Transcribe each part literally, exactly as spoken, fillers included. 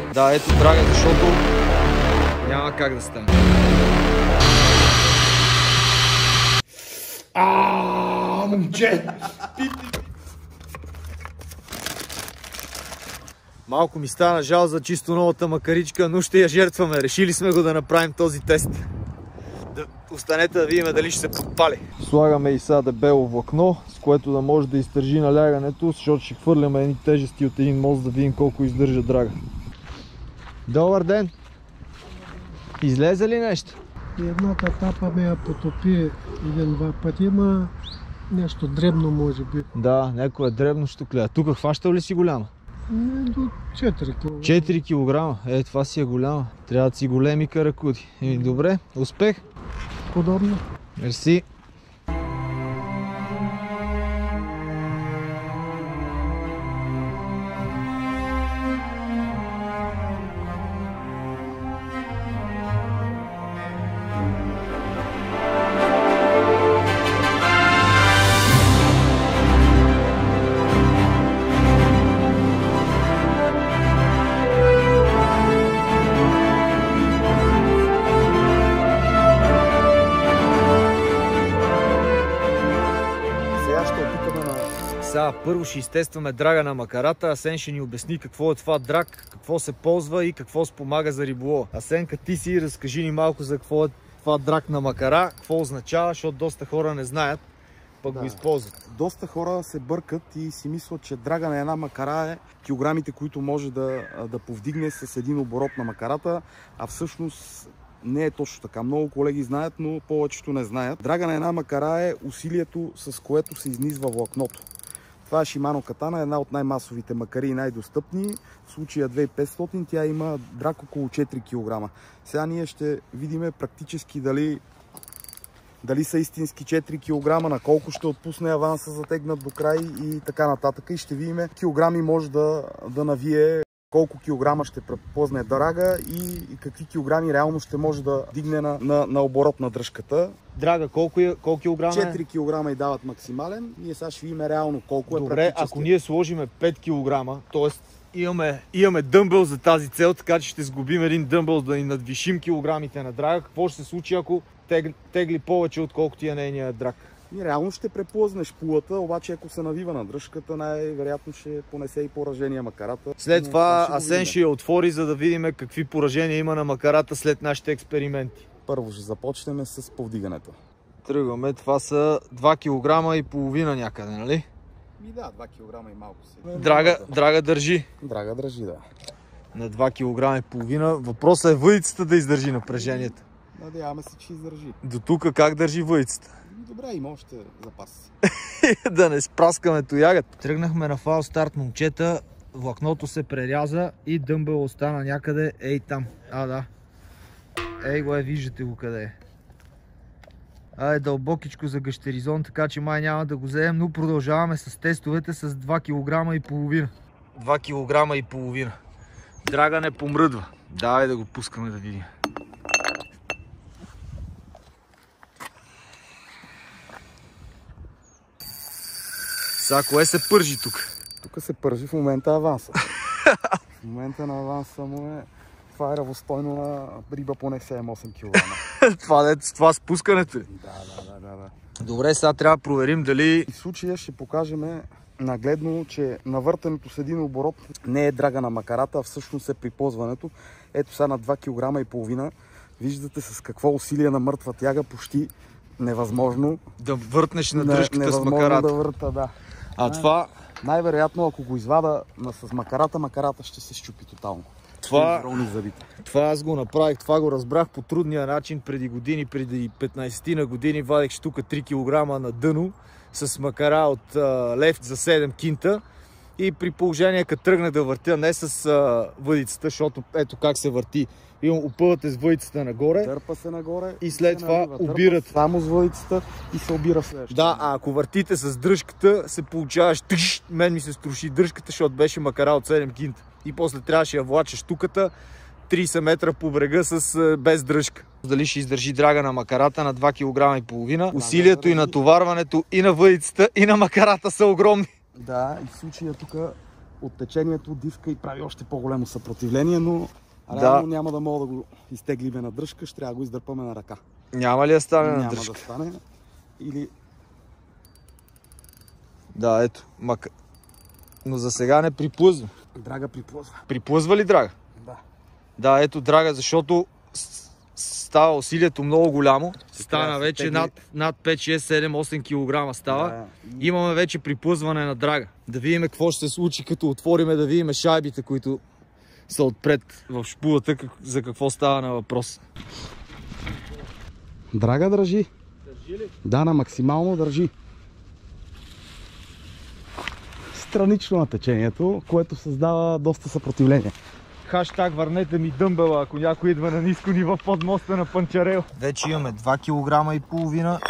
Да, ето драга, защото няма как да стане. Аааа, момче! Малко ми стана жал за чисто новата макаричка, но ще я жертваме. Решили сме го да направим този тест. Да останете да видим дали ще се подпали. Слагаме и сега дебело влакно, с което да може да издържи налягането, защото ще хвърляме едни тежести от един мост да видим колко издържа драга. Добър ден! Излезе ли нещо? Едната тапа ме я потопи един-два пъти, ама нещо дребно може би. Да, някое дребно щуклея. Тук хващал ли си голяма? Не, до четири килограма. четири килограма? Е, това си е голяма. Трябва да си големи каракуди. Еми, добре, успех! Подобно. Мерси! Сега първо ще изтестваме драга на макарата. Асен ще ни обясни какво е това драг, какво се ползва и какво спомага за риболова. Асенка, ти си разкажи ни малко за какво е това драг на макара, какво означава, защото доста хора не знаят, пък да го използват. Доста хора се бъркат и си мислят, че драга на една макара е килограмите, които може да, да повдигне с един оборот на макарата, а всъщност не е точно така. Много колеги знаят, но повечето не знаят. Драга на една макара е усилието, с което се изнизва влакното. Това е Shimano Katana, една от най-масовите макари и най-достъпни. В случая две хиляди и петстотин, тя има драг около четири килограма. Сега ние ще видим практически дали, дали са истински четири килограма, на колко ще отпусне аванса затегнат до край и така нататък. И ще видим килограми може да, да навие, колко килограма ще препозне драга и какви килограми реално ще може да дигне на, на, на оборот на дръжката. Драга, колко, е, колко килограма е? четири килограма и дават максимален. Ние сега ще видим реално колко е. Добре, ако ние сложиме пет килограма, т.е. имаме, имаме дъмбъл за тази цел, така че ще сгубим един дъмбъл да ни надвишим килограмите на драга, какво ще се случи, ако тегли, тегли повече, отколкото е нейния драг? И реално ще преплъзнеш пулата, обаче ако се навива на дръжката, най-вероятно ще понесе и поражения макарата. След това Асен ще я отвори, за да видим какви поражения има на макарата след нашите експерименти. Първо ще започнем с повдигането. Тръгваме, това са два килограма и половина някъде, нали? И да, два килограма и малко си. Драга, драга държи. Драга държи, да. На два килограма и половина. Въпросът е въдицата да издържи напрежението. Надяваме се, че издържи. До тук как държи въдицата? Добре, има още запас. Да не спраскаме тоягът. Тръгнахме на фал старт, момчета. Влакното се преряза и дъмбъл остана някъде ей там. А, да. Ей го е, виждате го къде е. А, е дълбокичко за гъщеризон, така че май няма да го вземем, но продължаваме с тестовете с два килограма и половина. два килограма и половина. Драга не помръдва. Давай да го пускаме да видим. Сега, кое се пържи тук? Тук се пържи в момента аванса. В момента на аванса му е... Това е равностойно на риба поне седем-осем килограма. това, това спускането ли? Да, да, да, да, да. Добре, сега трябва да проверим дали... И в случая ще покажем нагледно, че навъртането с един оборот не е драга на макарата, а всъщност е при ползването. Ето сега на два килограма и половина. Виждате с какво усилие на мъртва тяга, почти невъзможно. Да въртнеш на дръжката с макарата. Да върта, да. А най- това... Най-вероятно, ако го извада с макарата, макарата ще се счупи тотално. Това, това аз го направих, това го разбрах по трудния начин преди години, преди петнайсет на години вадех штука три килограма на дъно с макара от а, лефт за седем кинта и при положение, като тръгнах да въртя не с а, въдицата, защото ето как се върти. Опъвате с въдицата нагоре. Дърпа се нагоре и след това налива. обират. Дърпа само с въдицата и се обира следващото. Да, а ако въртите с дръжката, се получаваш тъж, мен ми се струши дръжката, защото беше макара от седем кинта. И после трябваше да влача штуката трийсет метра по брега с, без дръжка. Дали ще издържи драга на макарата на два килограма и половина. Усилието и натоварването и на въдицата, и на макарата са огромни. Да, и в случая тук от течението дивка и прави още по-голямо съпротивление, но реално Да. няма да мога да го изтеглиме на дръжка, ще трябва да го издърпаме на ръка. Няма ли да стане на Няма дръжка? да стане. Или Да, ето. Мак... Но за сега не приплъзва. драга приплъзва. Приплъзва ли драга? Да. Да, ето драга, защото с- става усилието много голямо. Стана трябва да се вече тегли. над, над пет, шест, седем, осем килограма става. Да. Имаме вече приплъзване на драга. Да видим какво ще се случи, като отвориме, да видим шайбите, които са отпред в шпулата, как- за какво става на въпрос. Драга държи. Държи ли? Да, на максимално държи. Странично на течението, което създава доста съпротивление. Хаштаг върнете ми дъмбела, ако някой идва на ниско ниво под моста на Панчарел. Вече имаме два килограма и половина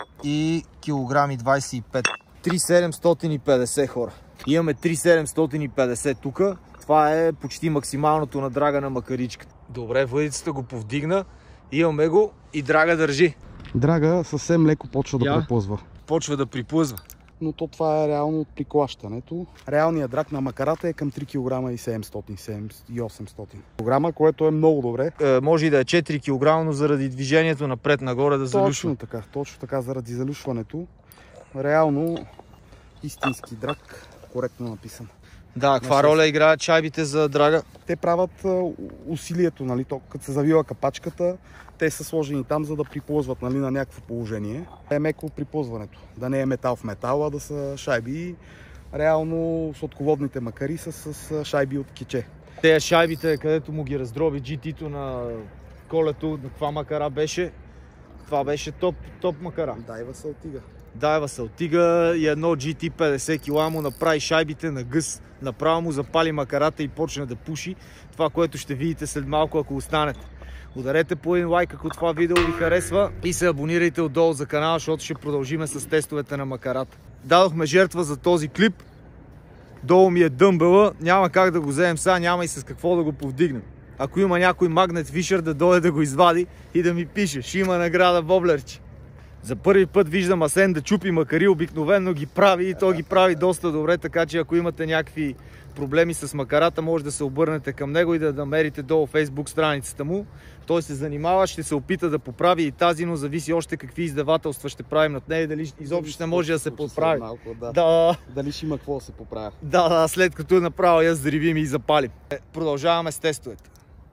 и килограми двадесет и пет. три хиляди седемстотин и петдесет хора. Имаме три хиляди седемстотин и петдесет тук. Това е почти максималното на драга на макаричката. Добре, въдицата го повдигна. Имаме го и драга държи. Драга съвсем леко почва да Я? преплъзва. Почва да приплъзва. Но то това е реално от приклащането. Реалният драг на макарата е към три килограма и седемстотин и осемстотин килограма, което е много добре. Е, може и да е четири килограма, но заради движението напред-нагоре да залюшва. Точно така, точно така, заради залюшването. Реално истински драг, коректно написан. Да, каква роля играят шайбите за драга? Те правят а, усилието, нали, то, като се завива капачката, те са сложени там, за да приплъзват, нали, на някакво положение. Е меко приплъзването, да не е метал в метал, а да са шайби. Реално сладководните макари са с шайби от киче. Те шайбите, където му ги раздроби джи ти-то на колето, на каква макара беше? Това беше топ, топ макара. Дайва се отига. Дайва се отига и едно джи ти петдесет кила му направи шайбите на гъс. Направо му запали макарата и почна да пуши. Това, което ще видите след малко, ако останете. Ударете по един лайк, ако това видео ви харесва и се абонирайте отдолу за канала, защото ще продължиме с тестовете на макарата. Дадохме жертва за този клип. Долу ми е дъмбела, няма как да го вземем сега, няма и с какво да го повдигнем. Ако има някой магнет фишер, да дойде да го извади и да ми пише, ще има награда воблерче. За първи път виждам Асен да чупи макари, обикновено ги прави и то ги прави доста добре, така че ако имате някакви проблеми с макарата, може да се обърнете към него и да намерите долу Facebook страницата му. Той се занимава, ще се опита да поправи и тази, но зависи още какви издавателства ще правим над нея и дали изобщо ще може да се поправи. Малко, да. Да, Дали ще има какво да се поправя. да, да, след като е направил, я заривим и запалим. Продължаваме с тестовете.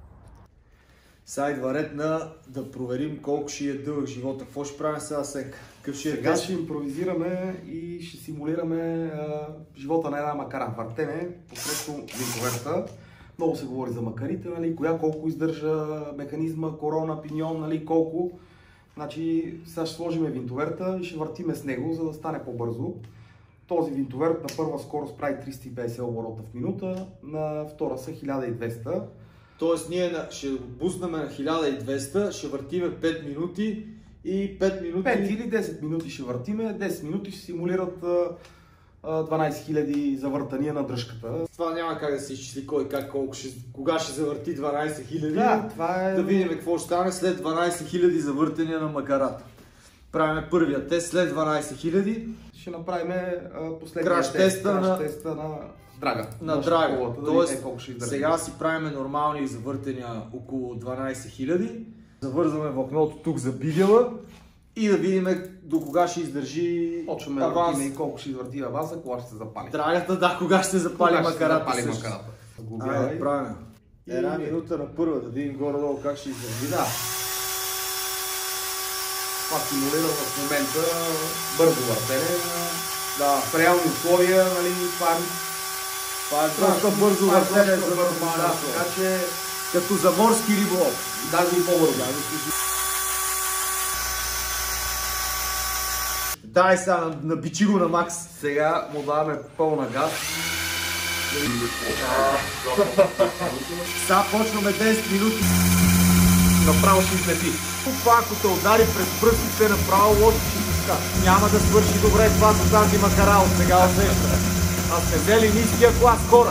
Сега идва ред на да проверим колко ще е дълъг живота. Какво ще правим сега, Сенка? Какъв ще е Сега тест? ще импровизираме и ще симулираме а, живота на една макара. Въртене посредством винтоверта. Много се говори за макарите, нали, коя колко издържа механизма, корона, пиньон, нали, колко. Значи сега ще сложим винтоверта и ще въртиме с него, за да стане по-бързо. Този винтоверт на първа скорост прави триста и петдесет оборота в минута, на втора са хиляда и двеста. Тоест ние на, ще го буснем на хиляда и двеста, ще въртиме пет минути и пет минути... пет или десет минути ще въртиме, десет минути ще симулират а, дванадесет хиляди завъртания на дръжката. Това няма как да се изчисли кой как колко ще, кога ще завърти дванадесет хиляди. Да, това е... Да видим какво ще стане след дванадесет хиляди завъртания на макарата. Правиме първия тест след дванадесет хиляди. Ще направим последния Краш теста краш на- теста на драга. На На драга. школата, да Тоест, видим колко ще издържи. сега си правиме нормални завъртания около дванадесет хиляди. Завързваме влакното тук за бигела и да видим до кога ще издържи Почваме да аванс. въртим и колко ще извърти аванса, кога ще се запали. Драгата, да, кога ще се запали Кога ще се макарата. запали също. макарата. Айде, Глобявай. правим. И- Една минута на първа, да видим горе-долу как ще издържи. Да. Това симулира в момента бързо въртене. Да, В реални условия, нали, това е това е страшно, доста бързо това е въртене доста за бързо, нормален да, условия. така че Като за морски риболов. даже и по-бързо. Дай сега, набичи го на макс. Сега му даваме пълна газ. Сега почваме десет минути. Направо ще излети. Това, ако те удари през пръстите, направо лошо ще пуска. Няма да свърши добре това за тази макара от сега усещане. А сте взели ниския клас хора.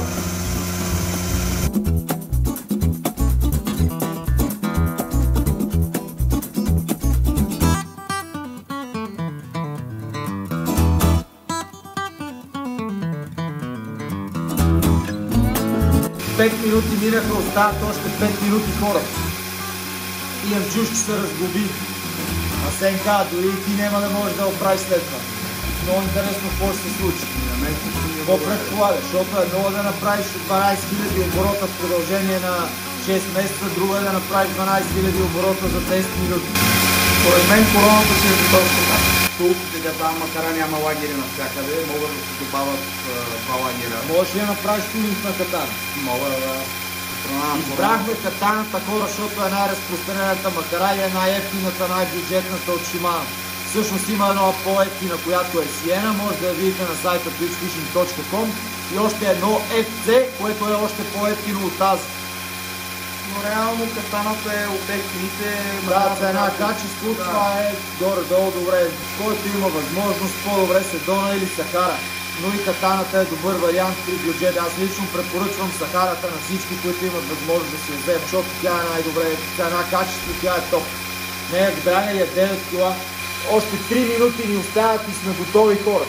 пет минути минаха, остават още пет минути хора. Имам чуш, че се разглоби. Асен каза, дори и ти няма да можеш да го правиш след това. Много интересно какво ще се случи. Какво предполагаш? Защото едно е да направиш дванайсет хиляди оборота в продължение на шест месеца, друго е да направиш дванайсет хиляди оборота за десет минути. Поред мен короната ще е точно така. Толкова да там макара няма лагери навсякъде, могат да се добавят два лагера. Можеш ли да направиш тунинг на катана? Мога да... Избрахме катаната хора, защото е най-разпространената макара и е най-ефтината, най-бюджетната от Shimano. Всъщност има една по-ефтина, която е Sienna, може да я видите на сайта twitch fishing точка com и още едно еф си, което е още по-ефтино от тази. Но реално катаната е от ефтините. Да, цена, качество, да. Това е горе-долу добре. Който има възможност, по-добре Седона или Сахара. Но и катаната е добър вариант при бюджет. Аз лично препоръчвам Сахарата на всички, които имат възможност да си я вземат, защото тя е най-добре. Цена, качество, тя е топ. Нея драга е девет кила. Още три минути ни остават и сме готови, хора.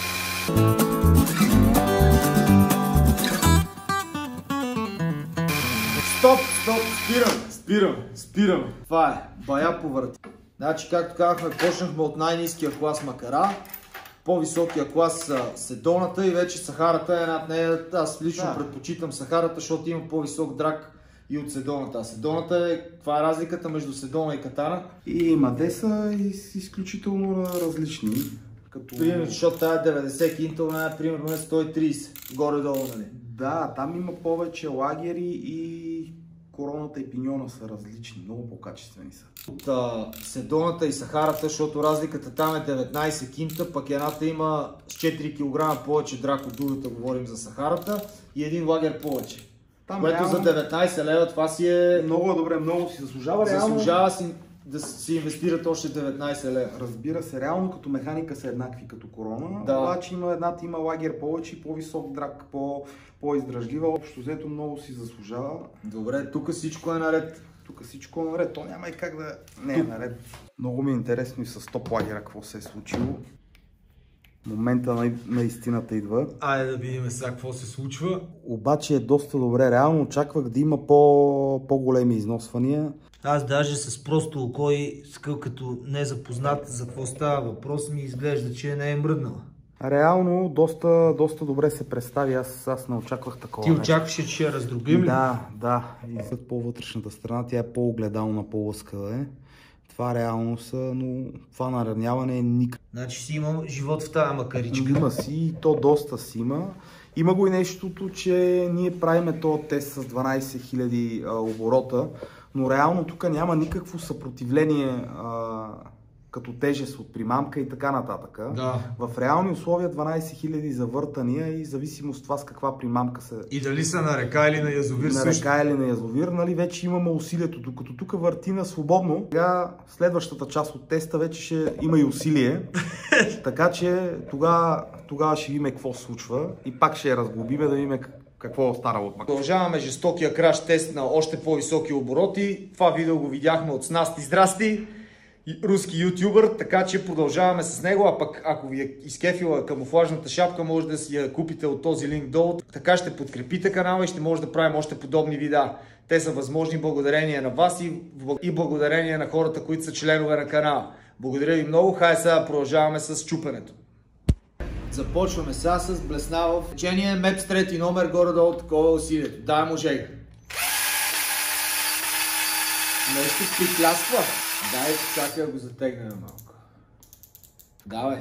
Стоп, стоп, спирам, спирам, спирам. Това е, бая повърти. Значи, както казахме, почнахме от най-ниския клас макара. По-високия клас са Седоната и вече Сахарата е над нея. Аз лично да. предпочитам Сахарата, защото има по-висок драг и от Седоната. А Седоната е, каква е разликата между Седона и катана? И ма те са изключително различни. Като... Примерно, защото тази деветдесет кинтова е примерно е сто и трийсет, горе-долу, нали? Да, там има повече лагери и короната и пиньона са различни, много по-качествени са. От а, Седоната и Сахарата, защото разликата там е деветнайсет кинта, пък едната има с четири килограма повече драк от другата, говорим за Сахарата, и един лагер повече. Там което реално... за деветнайсет лева това си е... Много е добре, много си заслужава. Заслужава реално... си да си инвестират още деветнайсет лева. Разбира се, реално като механика са еднакви като корона, да. Обаче има едната има лагер повече и по-висок драк, по, по-издръжлива. Общо взето много си заслужава. Добре, тук всичко е наред. Тук всичко е наред, то няма и как да не е наред. Много ми е интересно и с топ лагера какво се е случило. Момента на, на истината идва. Айде да видим сега какво се случва. Обаче е доста добре. Реално очаквах да има по, по-големи износвания. Аз даже с просто око и скъл като не е запознат за какво става въпрос, ми изглежда, че не е мръднала. Реално доста, доста добре се представи. Аз, аз не очаквах такова. Ти очакваше, че ще я раздробим ли? Да, да. И след по-вътрешната страна тя е по-огледална, по-лъскава е. Това реално са, но това наравняване е никак. Значи си има живот в тази макаричка. Има си и то доста си има. Има го и нещото, че ние правиме този тест с дванайсет хиляди оборота, но реално тук няма никакво съпротивление а, като тежест от примамка и така нататък. Да. В реални условия дванайсет хиляди завъртания и зависимост от това с каква примамка са. И дали са на река или на язовир на също. река или на язовир, нали, вече имаме усилието. Докато тук върти на свободно, сега следващата част от теста вече ще има и усилие. Така че тогава, тогава ще видим какво се случва и пак ще я разглобиме да видим какво е останало от макар. Продължаваме жестокия краш тест на още по-високи обороти. Това видео го видяхме от Снасти Здрасти, руски ютубър, така че продължаваме с него, а пък ако ви е изкефила камуфлажната шапка, може да си я купите от този линк долу. Така ще подкрепите канала и ще може да правим още подобни видеа. Те са възможни благодарение на вас и благодарение на хората, които са членове на канала. Благодаря ви много, хай сега продължаваме с чупенето. Започваме сега с блеснава в течение, меп с трети номер, горе-долу такова усилието. Дай му жега. Нещо приплясва. Дай, чакай да го затегнем малко. Давай.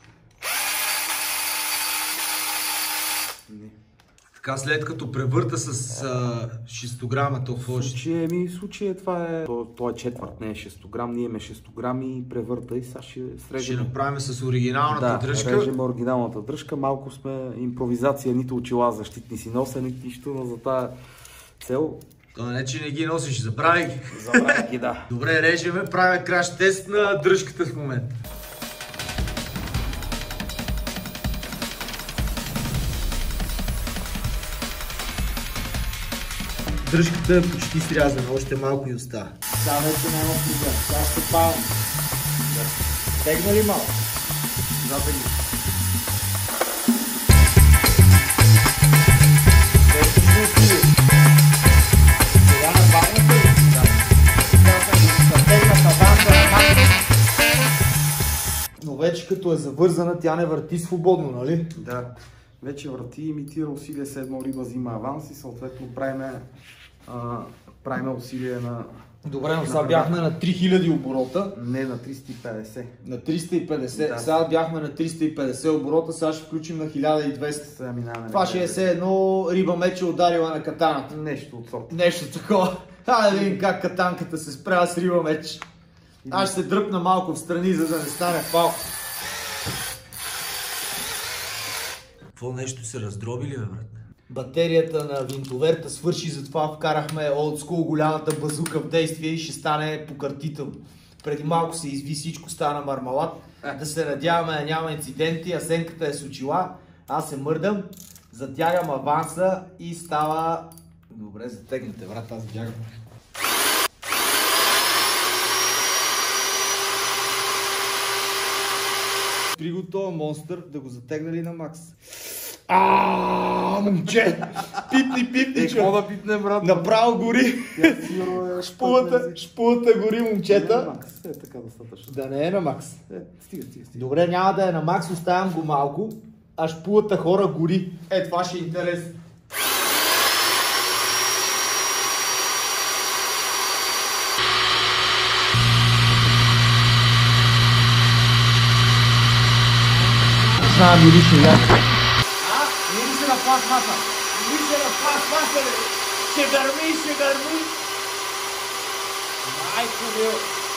Не. Така след като превърта с а, шестограма, то какво ще? Случай, ми, случай това е... То, то е четвърт, не е шестограм, ние имаме шестограми, превърта и сега ще срежем. Ще направим с оригиналната да, дръжка. Да, режем оригиналната дръжка. Малко сме импровизация, нито очила защитни си носа, нито нищо, но за тази цел... То не, че не ги носиш, забрави ги. Забрави ги, да. Добре, режеме, правим краш тест на дръжката в момента. Дръжката е почти срязана, още малко и остава. Сега вече няма проблем, сега ще павам. Тегна ли малко? Запегни. Вече ще усилим. вече като е завързана, тя не върти свободно, нали? Да. Вече върти, имитира усилие с едно риба, взима аванс и съответно правиме, а, правиме усилие на... Добре, но сега бяхме на три хиляди оборота. Не, на триста и петдесет. На триста и петдесет. Да. Сега бяхме на триста и петдесет оборота, сега ще включим на хиляда и двеста. Сега минаваме. Това ще е все едно риба мече ударила на катаната. Нещо от сорта. Нещо такова. Хайде да видим как катанката се справя с риба меч. Аз ще се дръпна малко в страни, за да не стане пал. Какво нещо се раздроби ли, бе, брат? Батерията на винтоверта свърши, затова вкарахме олдскул голямата базука в действие и ще стане покъртително. Преди малко се изви, всичко стана мармалат. Да се надяваме да няма инциденти, Асенката е с очила, аз се мърдам, затягам аванса и става... Добре, затегнете, брат, аз бягам. При готова монстър да го затегнали на макс. Аааа, момче! Пипни, пипни, Е, какво да пипне, брат? Направо гори! Шпулата, шпулата гори, момчета. Е, така достатъчно. Да не е на макс. Е, стига, стига, стига. Добре, няма да е на макс, оставям го малко, а шпулата хора гори. Е, това ще е интересно. Знае, мирише як. А? Мирише на пластмаса. Мирише на пластмаса, бе. Ще гърми, ще гърми. Майко мил.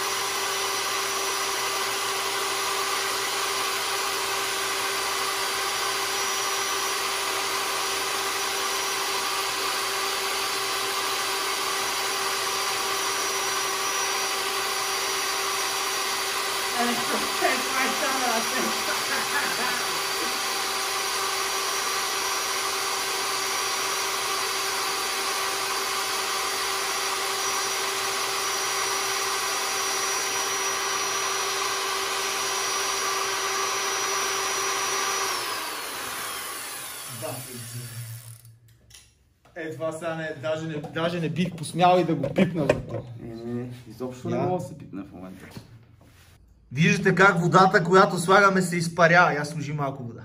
Е, това сега не, даже не, даже не бих посмял и да го пипна в това. Не, не, изобщо не мога да се пипне в момента. Виждате как водата, която слагаме, се изпарява. Я служи малко вода.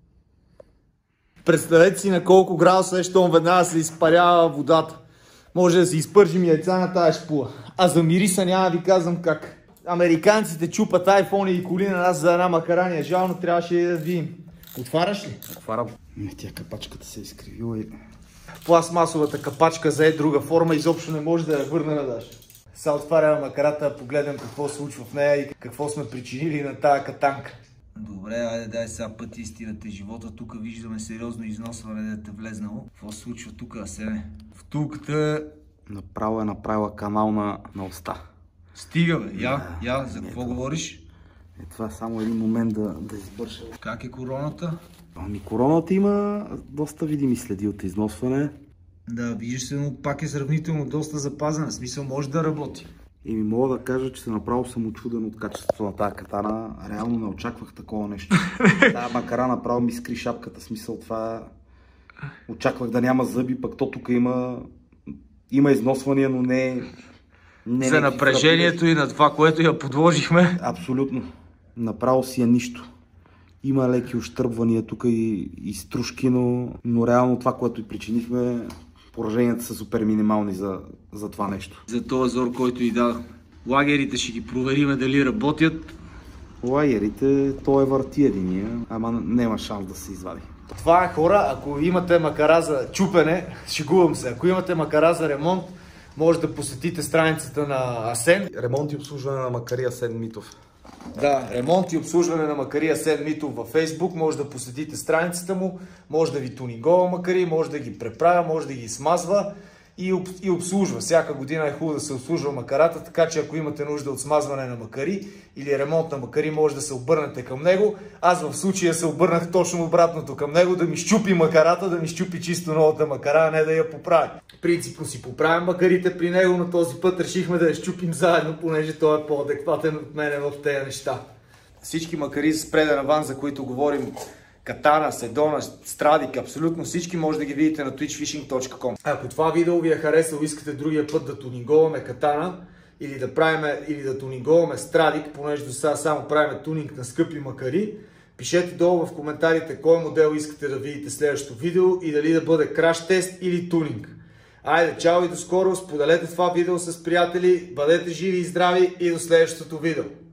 Представете си на колко градуса е, щом веднага се изпарява водата. Може да се изпържим яйца на тази шпула. А за мириса няма ви казвам как. Американците чупат айфони и коли на нас за една макарания. Жално трябваше да видим. Отваряш ли? Отварям. Не, тя капачката се е изкривила и... Пластмасовата капачка зае друга форма, изобщо не може да я върна на даже. Сега отваряме макарата, погледам какво се случва в нея и какво сме причинили на тази катанка. Добре, айде дай сега път истината живота. Тук виждаме сериозно износване да те влезнало. Какво се случва тук, Асене? Втулката... Направо е направила канал на, на уста. Стига, бе. Я, я, за какво говориш? Е, това е само един момент да, да избърша. Как е короната? Ами короната има доста видими следи от износване. Да, виждаш се, но пак е сравнително доста запазена. В смисъл може да работи. И ми мога да кажа, че се направо съм очуден от качеството на тази катана. Реално не очаквах такова нещо. Тая макара направо ми скри шапката. Смисъл това... Очаквах да няма зъби, пък то тук има... Има износвания, но не... не За напрежението и на това, което я подложихме. Абсолютно. Направо си е нищо. Има леки ощърбвания тук и, и стружки, но, но реално това, което и причинихме, пораженията са супер минимални за, за това нещо. За този зор, който и дадох. Лагерите ще ги провериме дали работят. Лагерите, той е върти единия, ама няма шанс да се извади. Това е хора, ако имате макара за чупене, шегувам се, ако имате макара за ремонт, може да посетите страницата на Асен. Ремонт и обслужване на макари Асен Митов. Да, ремонт и обслужване на макари Асен Митов във Facebook, може да посетите страницата му, може да ви тунингова макари, може да ги преправя, може да ги смазва и, об, и обслужва. Всяка година е хубаво да се обслужва макарата, така че ако имате нужда от смазване на макари или ремонт на макари, може да се обърнете към него. Аз в случая се обърнах точно обратното към него, да ми щупи макарата, да ми щупи чисто новата макара, а не да я поправи. Принципно си поправям макарите при него, но този път решихме да я щупим заедно, понеже той е по-адекватен от мене в тези неща. Всички макари с преден аванс, за които говорим, Катана, Седона, Страдик, абсолютно всички може да ги видите на twitch fishing точка com. Ако това видео ви е харесало, искате другия път да тунинговаме катана или да правим, или да тунинговаме Страдик, понеже до сега само правим тунинг на скъпи макари, пишете долу в коментарите кой модел искате да видите следващото видео и дали да бъде краш тест или тунинг. Айде, чао и до скоро, споделете това видео с приятели, бъдете живи и здрави и до следващото видео.